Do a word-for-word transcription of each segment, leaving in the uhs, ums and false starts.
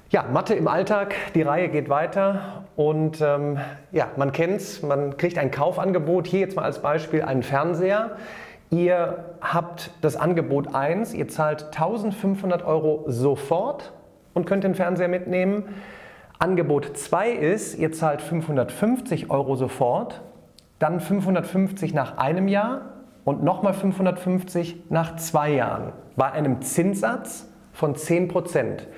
Ja, Mathe im Alltag, die Reihe geht weiter und ähm, ja, man kennt's, man kriegt ein Kaufangebot, hier jetzt mal als Beispiel einen Fernseher. Ihr habt das Angebot eins, ihr zahlt eintausendfünfhundert Euro sofort und könnt den Fernseher mitnehmen. Angebot zwei ist, ihr zahlt fünfhundertfünfzig Euro sofort, dann fünfhundertfünfzig nach einem Jahr und nochmal fünfhundertfünfzig nach zwei Jahren bei einem Zinssatz von zehn Prozent.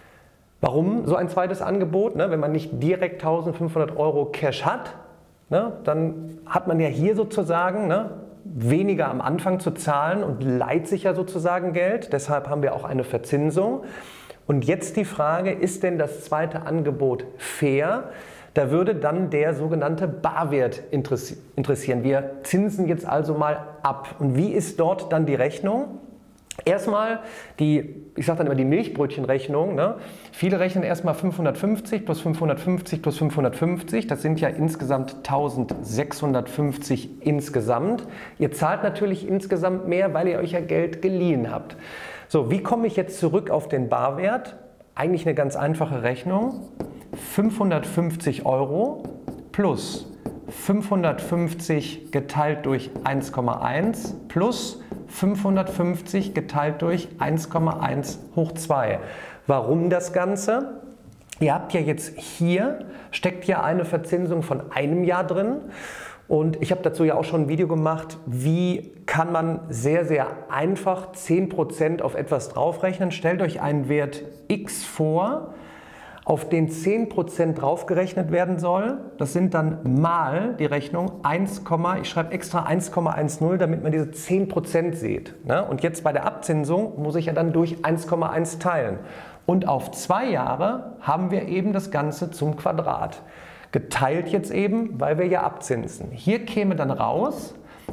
Warum so ein zweites Angebot? Ne? Wenn man nicht direkt eintausendfünfhundert Euro Cash hat, ne? Dann hat man ja hier sozusagen ne, weniger am Anfang zu zahlen und leiht sich ja sozusagen Geld. Deshalb haben wir auch eine Verzinsung. Und jetzt die Frage, ist denn das zweite Angebot fair? Da würde dann der sogenannte Barwert interessieren. Wir zinsen jetzt also mal ab. Und wie ist dort dann die Rechnung? Erstmal die, ich sage dann immer die Milchbrötchenrechnung. Ne? Viele rechnen erstmal fünfhundertfünfzig plus fünfhundertfünfzig plus fünfhundertfünfzig. Das sind ja insgesamt eintausendsechshundertfünfzig insgesamt. Ihr zahlt natürlich insgesamt mehr, weil ihr euch ja Geld geliehen habt. So, wie komme ich jetzt zurück auf den Barwert? Eigentlich eine ganz einfache Rechnung. fünfhundertfünfzig Euro plus fünfhundertfünfzig geteilt durch eins Komma eins plus fünfhundertfünfzig geteilt durch eins Komma eins hoch zwei. Warum das Ganze? Ihr habt ja jetzt hier, steckt ja eine Verzinsung von einem Jahr drin. Und ich habe dazu ja auch schon ein Video gemacht, wie kann man sehr, sehr einfach zehn Prozent auf etwas draufrechnen. Stellt euch einen Wert x vor, auf den zehn Prozent draufgerechnet werden soll. Das sind dann mal die Rechnung eins, ich schreibe extra eins Komma eins null, damit man diese zehn Prozent sieht. Und jetzt bei der Abzinsung muss ich ja dann durch eins Komma eins teilen. Und auf zwei Jahre haben wir eben das Ganze zum Quadrat. Geteilt jetzt eben, weil wir ja abzinsen. Hier käme dann raus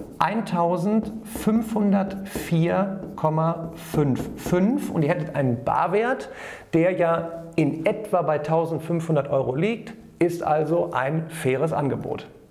eintausendfünfhundertvier Komma fünfundfünfzig und ihr hättet einen Barwert, der ja in etwa bei eintausendfünfhundert Euro liegt, ist also ein faires Angebot.